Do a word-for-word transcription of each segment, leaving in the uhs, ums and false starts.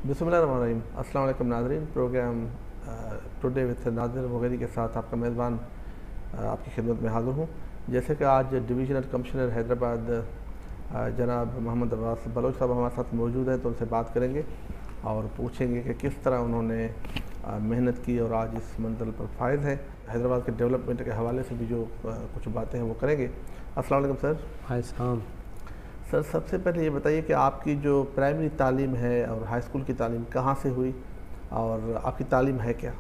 बिस्मिल्लाहिर्रहमानिर्रहीम। अस्सलाम वालेकुम नाज़रीन। Program today with Nazir Mughairi के साथ आपका मेज़बान आपकी खिदमत में हाज़िर हूँ। जैसे कि आज डिवीज़नल कमिश्नर हैदराबाद जनाब मोहम्मद अब्बास बलोच साहब हमारे साथ मौजूद हैं, तो उनसे बात करेंगे और पूछेंगे कि किस तरह उन्होंने मेहनत की और आज इस मंजिल पर फायद है। हैदराबाद के डेवलपमेंट के हवाले से भी जो कुछ बातें हैं वो करेंगे। अस्सलाम वालेकुम सर। हाय साहब। सर, सबसे पहले ये बताइए कि आपकी जो प्राइमरी तालीम है और हाई स्कूल की तालीम कहाँ से हुई और आपकी तालीम है क्या?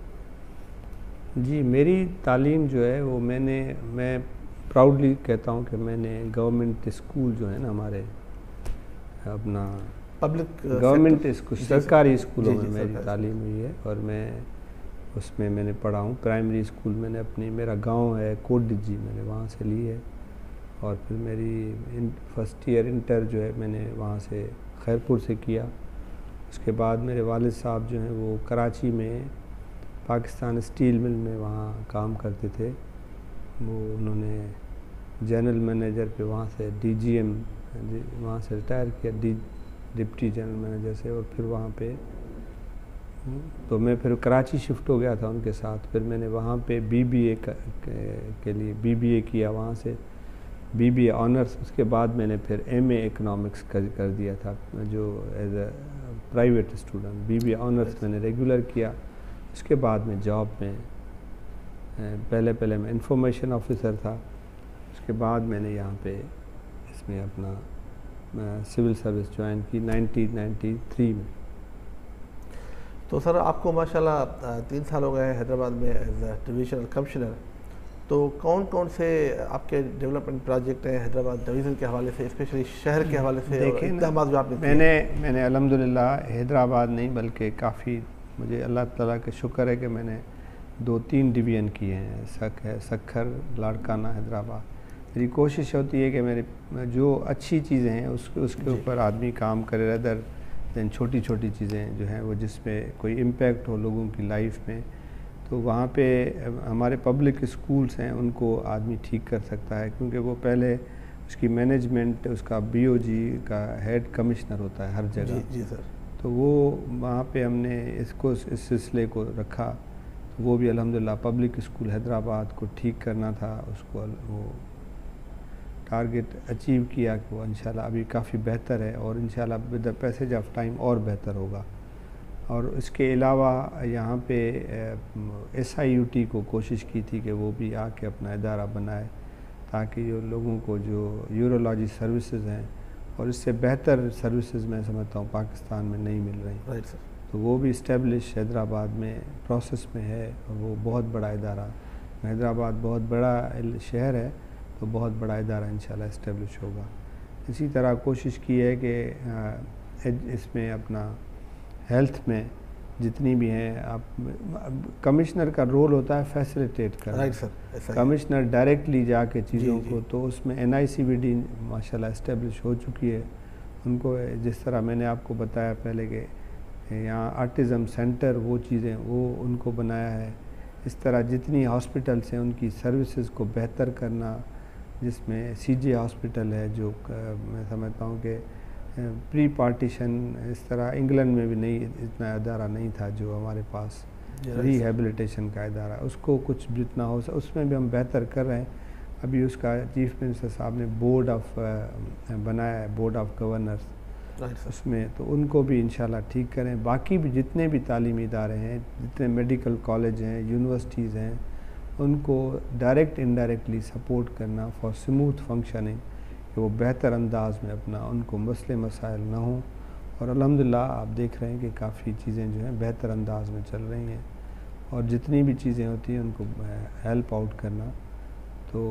जी, मेरी तालीम जो है वो मैंने मैं प्राउडली कहता हूँ कि मैंने गवर्नमेंट स्कूल जो है ना हमारे अपना पब्लिक गवर्नमेंट स्कूल सरकारी स्कूलों में मेरी सरकारी तालीम हुई है और मैं उसमें मैंने पढ़ा हूँ। प्राइमरी स्कूल मैंने अपनी मेरा गांव है कोटडिजी, मैंने वहाँ से ली है और फिर मेरी फर्स्ट ईयर इंटर जो है मैंने वहाँ से खैरपुर से किया। उसके बाद मेरे वालिद साहब जो हैं वो कराची में पाकिस्तान स्टील मिल में वहाँ काम करते थे। वो उन्होंने जनरल मैनेजर पे वहाँ से डीजीएम वहाँ से रिटायर किया, डी डिप्टी जनरल मैनेजर से, और फिर वहाँ पे तो मैं फिर कराची शिफ्ट हो गया था उनके साथ। फिर मैंने वहाँ पे बीबीए के लिए बीबीए किया, वहाँ से बीबीए ऑनर्स। उसके बाद मैंने फिर एमए इकोनॉमिक्स कर कर दिया था जो as a private student. BBA honours मैंने रेगुलर किया। उसके बाद में जॉब में पहले पहले मैं इंफॉर्मेशन ऑफिसर था। उसके बाद मैंने यहाँ पे इसमें अपना सिविल सर्विस ज्वाइन की नाइनटीन नाइंटी थ्री में। तो सर, आपको माशाल्लाह तीन साल हो गए हैदराबाद में एज अ डिविजनल कमिश्नर। तो कौन कौन से आपके डेवलपमेंट प्रोजेक्ट हैं हैदराबाद डिवीज़न के हवाले से, स्पेशली शहर के हवाले से? देखिए ना, जो आपने मैंने मैंने अल्हम्दुलिल्लाह हैदराबाद नहीं बल्कि काफ़ी मुझे अल्लाह ताला के शुक्र है कि मैंने दो तीन डिवीज़न किए हैं। सख है सखर, लाड़काना, हैदराबाद। मेरी कोशिश होती है कि मेरे जो अच्छी चीज़ें हैं उसके उसके ऊपर आदमी काम करे, रदर दैन छोटी छोटी चीज़ें जो हैं वो जिसमें कोई इम्पेक्ट हो लोगों की लाइफ में। तो वहाँ पे हमारे पब्लिक स्कूल्स हैं, उनको आदमी ठीक कर सकता है, क्योंकि वो पहले उसकी मैनेजमेंट उसका बीओजी का हेड कमिश्नर होता है हर जगह। जी, जी सर। तो वो वहाँ पे हमने इसको इस सिलसिले को रखा। तो वो भी अल्हम्दुलिल्लाह पब्लिक स्कूल हैदराबाद को ठीक करना था, उसको वो टारगेट अचीव किया कि वो इंशाल्लाह अभी काफ़ी बेहतर है और इंशाल्लाह with the passage of time और बेहतर होगा। और इसके अलावा यहाँ पे एस आई यू टी को कोशिश की थी कि वो भी आके अपना इदारा बनाए, ताकि जो लोगों को जो यूरोलॉजी सर्विसेज हैं और इससे बेहतर सर्विसेज मैं समझता हूँ पाकिस्तान में नहीं मिल रही। Right sir. तो वो भी इस्टेब्लिश हैदराबाद में प्रोसेस में है और वो बहुत बड़ा इदारा, हैदराबाद बहुत बड़ा शहर है तो बहुत बड़ा इदारा इंशाल्लाह इस्टेब्लिश होगा। इसी तरह कोशिश की है कि इसमें अपना हेल्थ में जितनी भी हैं, आप कमिश्नर का रोल होता है फैसिलिटेट करना। Right sir. कमिश्नर डायरेक्टली जाके चीज़ों को, तो उसमें N I C V D माशाल्लाह इस्टेब्लिश हो चुकी है। उनको जिस तरह मैंने आपको बताया पहले कि यहाँ आर्टिज़म सेंटर वो चीज़ें वो उनको बनाया है। इस तरह जितनी हॉस्पिटल्स हैं उनकी सर्विसेज को बेहतर करना, जिसमें सी जी हॉस्पिटल है जो मैं समझता हूँ कि प्री पार्टीशन इस तरह इंग्लैंड में भी नहीं इतना इदारा नहीं था जो हमारे पास रिहेबिलिटेशन का इदारा, उसको कुछ जितना हो सके उसमें भी हम बेहतर कर रहे हैं। अभी उसका चीफ मिनिस्टर साहब ने बोर्ड ऑफ बनाया है, बोर्ड ऑफ गवर्नर्स, उसमें तो उनको भी इंशाल्लाह ठीक करें। बाकी भी जितने भी तालीमी इदारे हैं, जितने मेडिकल कॉलेज हैं, यूनिवर्सिटीज़ हैं, उनको डायरेक्ट इनडायरेक्टली सपोर्ट करना फॉर स्मूथ फंक्शनिंग, कि वो बेहतर अंदाज में अपना उनको मसले मसाइल ना हों। और अल्हम्दुलिल्लाह आप देख रहे हैं कि काफ़ी चीज़ें जो हैं बेहतर अंदाज में चल रही हैं और जितनी भी चीज़ें होती हैं उनको हेल्प आउट करना। तो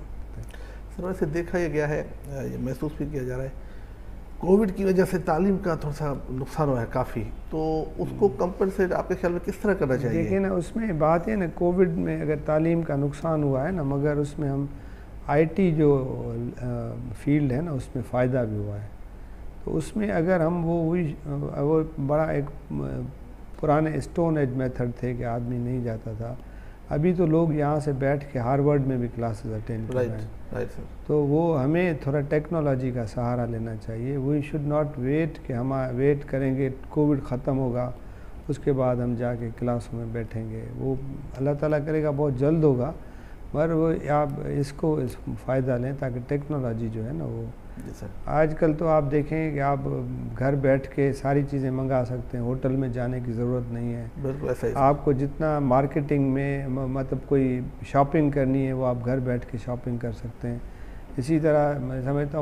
सर, वैसे देखा ये गया है, ये महसूस भी किया जा रहा है, कोविड की वजह से तालीम का थोड़ा सा नुकसान हुआ है काफ़ी, तो उसको कंपनसेट आपके ख्याल में किस तरह करना चाहिए? देखिए ना, उसमें बात है ना, कोविड में अगर तालीम का नुकसान हुआ है ना, मगर उसमें हम आईटी जो फील्ड है ना उसमें फ़ायदा भी हुआ है। तो उसमें अगर हम वो वही वो बड़ा एक पुराने स्टोन एज मेथड थे कि आदमी नहीं जाता था, अभी तो लोग यहाँ से बैठ के हार्वर्ड में भी क्लासेस अटेंड कर रहे हैं। Right sir. तो वो हमें थोड़ा टेक्नोलॉजी का सहारा लेना चाहिए। वी शुड नॉट वेट कि हम वेट करेंगे कोविड ख़त्म होगा उसके बाद हम जाके क्लासों में बैठेंगे। वो अल्लाह ताला करेगा बहुत जल्द होगा, मगर वो आप इसको इस फ़ायदा लें ताकि टेक्नोलॉजी जो है ना वो आजकल तो आप देखें कि आप घर बैठ के सारी चीज़ें मंगा सकते हैं, होटल में जाने की ज़रूरत नहीं है। बिल्कुल ऐसा ही। आपको जितना मार्केटिंग में मतलब कोई शॉपिंग करनी है वो आप घर बैठ के शॉपिंग कर सकते हैं। इसी तरह मैं समझता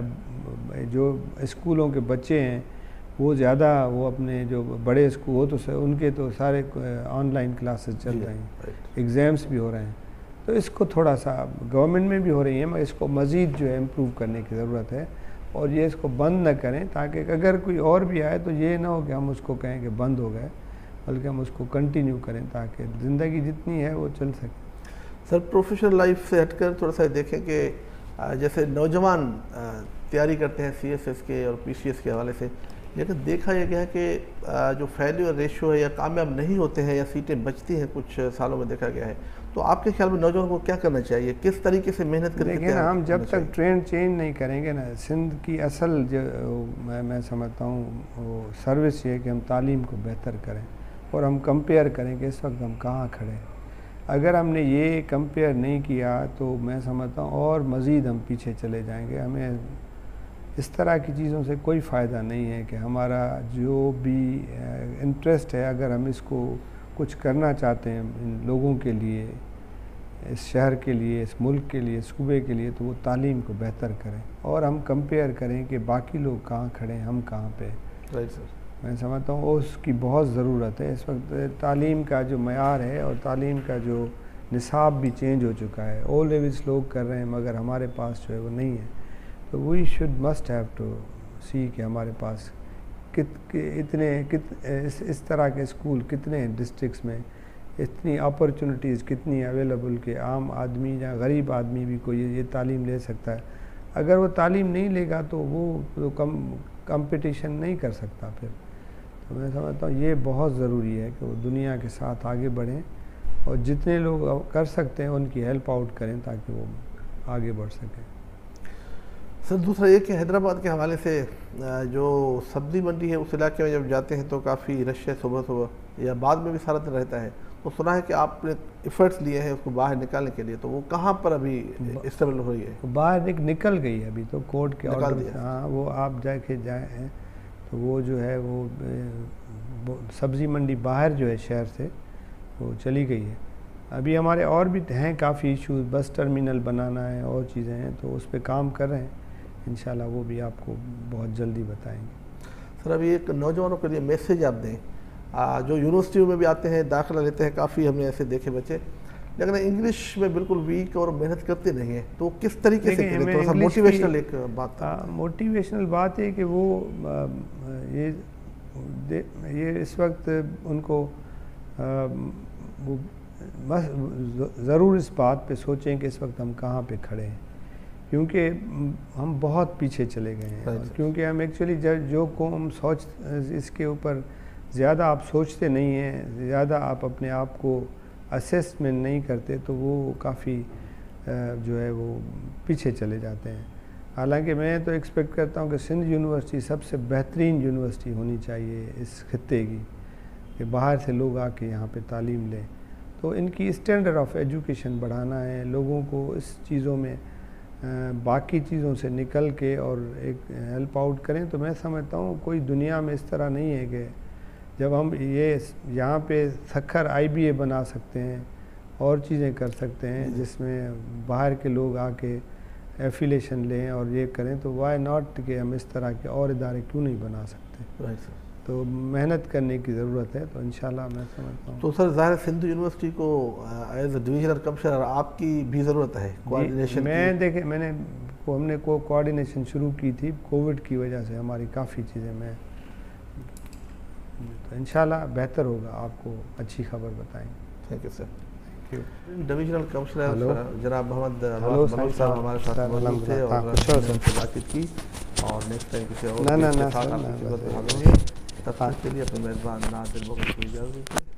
हूँ जो स्कूलों के बच्चे हैं वो ज़्यादा वो अपने जो बड़े स्कूल हो तो उनके तो सारे ऑनलाइन क्लासेस चल रहे हैं, एग्ज़ाम्स भी हो रहे हैं। तो इसको थोड़ा सा गवर्नमेंट में भी हो रही है, मगर इसको मज़ीद जो है इम्प्रूव करने की ज़रूरत है और ये इसको बंद न करें ताकि अगर कोई और भी आए तो ये ना हो कि हम उसको कहें कि बंद हो गए, बल्कि हम उसको कंटिन्यू करें ताकि ज़िंदगी जितनी है वो चल सके। सर प्रोफेशनल लाइफ से हटकर थोड़ा सा देखें कि जैसे नौजवान तैयारी करते हैं सी एस एस के और पी सी एस के हवाले से, लेकिन देखा यह गया है कि जो फेल्यूर रेशियो है या कामयाब नहीं होते हैं या सीटें बचती हैं कुछ सालों में देखा गया है, तो आपके ख्याल में नौजवान को क्या करना चाहिए, किस तरीके से मेहनत करके? देखिए ना, हम जब तक ट्रेंड चेंज नहीं करेंगे ना, सिंध की असल जो मैं मैं समझता हूँ वो सर्विस ये कि हम तालीम को बेहतर करें और हम कंपेयर करें कि इस वक्त हम कहाँ खड़े हैं। अगर हमने ये कंपेयर नहीं किया तो मैं समझता हूँ और मज़ीद हम पीछे चले जाएंगे। हमें इस तरह की चीज़ों से कोई फ़ायदा नहीं है कि हमारा जो भी इंटरेस्ट है, अगर हम इसको कुछ करना चाहते हैं इन लोगों के लिए, इस शहर के लिए, इस मुल्क के लिए, सूबे के लिए, तो वो तालीम को बेहतर करें और हम कंपेयर करें कि बाकी लोग कहाँ खड़े हैं, हम कहाँ पे। Right sir. मैं समझता हूँ उसकी बहुत ज़रूरत है इस वक्त। तालीम का जो मयार है और तालीम का जो निसाब भी चेंज हो चुका है। ओ लेवल्स लोग कर रहे हैं मगर हमारे पास जो है वो नहीं है। तो we should must have to see कि हमारे पास कित इतने कित इस, इस तरह के स्कूल कितने हैं डिस्ट्रिक्ट्स में, इतनी अपॉर्चुनिटीज़ कितनी अवेलेबल के आम आदमी या गरीब आदमी भी कोई ये तालीम ले सकता है। अगर वो तालीम नहीं लेगा तो वो तो कम कंपटीशन नहीं कर सकता फिर। तो मैं समझता हूँ ये बहुत ज़रूरी है कि वो दुनिया के साथ आगे बढ़ें और जितने लोग कर सकते हैं उनकी हेल्प आउट करें ताकि वो आगे बढ़ सकें। सर दूसरा ये कि हैदराबाद के हवाले से जो सब्ज़ी मंडी है उस इलाके में जब जाते हैं तो काफ़ी रश है, सुबह सुबह या बाद में भी सारा दिन रहता है। तो सुना है कि आपने एफर्ट्स लिए हैं उसको बाहर निकालने के लिए, तो वो कहाँ पर अभी इस्तेमाल हो रही है? बाहर एक निकल गई है अभी तो कोर्ट के ऑर्डर। हाँ, वो आप जाके जाए तो वो जो है वो, वो सब्ज़ी मंडी बाहर जो है शहर से वो चली गई है। अभी हमारे और भी हैं काफ़ी इश्यूज, बस टर्मिनल बनाना है और चीज़ें हैं, तो उस पर काम कर रहे हैं। इंशाल्लाह वो भी आपको बहुत जल्दी बताएंगे। सर अभी एक नौजवानों के लिए मैसेज आप दें, जो यूनिवर्सिटियों में भी आते हैं, दाखिला लेते हैं, काफ़ी हमने ऐसे देखे बच्चे, लेकिन इंग्लिश में बिल्कुल वीक और मेहनत करते नहीं हैं, तो किस तरीके से करें? थोड़ा सा मोटिवेशनल एक बात। मोटिवेशनल बात है कि वो ये ये इस वक्त उनको वो बस ज़रूर इस बात पे सोचें कि इस वक्त हम कहाँ पे खड़े हैं, क्योंकि हम बहुत पीछे चले गए हैं। क्योंकि हम एक्चुअली जो को हम सोच इसके ऊपर ज़्यादा आप सोचते नहीं हैं, ज़्यादा आप अपने आप को असेसमेंट नहीं करते, तो वो काफ़ी जो है वो पीछे चले जाते हैं। हालांकि मैं तो एक्सपेक्ट करता हूँ कि सिंध यूनिवर्सिटी सबसे बेहतरीन यूनिवर्सिटी होनी चाहिए इस खित्ते की, कि बाहर से लोग आके यहाँ पे तालीम लें। तो इनकी स्टैंडर्ड ऑफ एजुकेशन बढ़ाना है, लोगों को इस चीज़ों में बाकी चीज़ों से निकल के और एक हेल्प आउट करें। तो मैं समझता हूँ कोई दुनिया में इस तरह नहीं है कि जब हम ये यहाँ पे सखर आई बी ए बना सकते हैं और चीज़ें कर सकते हैं जिसमें बाहर के लोग आके एफिलेशन लें और ये करें, तो वाई नॉट कि हम इस तरह के और इदारे क्यों नहीं बना सकते। Right sir. तो मेहनत करने की ज़रूरत है, तो इंशाल्लाह मैं समझता हूँ। तो सर ज़ाहिर सिंध यूनिवर्सिटी को एज ए डिविजनल कमिश्नर आपकी भी ज़रूरत है कोऑर्डिनेशन। मैं देखे मैंने को हमने को कोऑर्डिनेशन शुरू की थी, कोविड की वजह से हमारी काफ़ी चीज़ें मैं तो इंशाल्लाह बेहतर होगा, आपको अच्छी खबर बताएंगे। Thank you sir. Thank you. Divisional commissioner जनाब मोहम्मद मनोज साहब हमारे साथ मौजूद थे और बातचीत की, और नेक्स्ट टाइम किसी और ना ना ना तब तक के लिए अपने मेज़बान नाज़िर को इजाज़त दीजिए।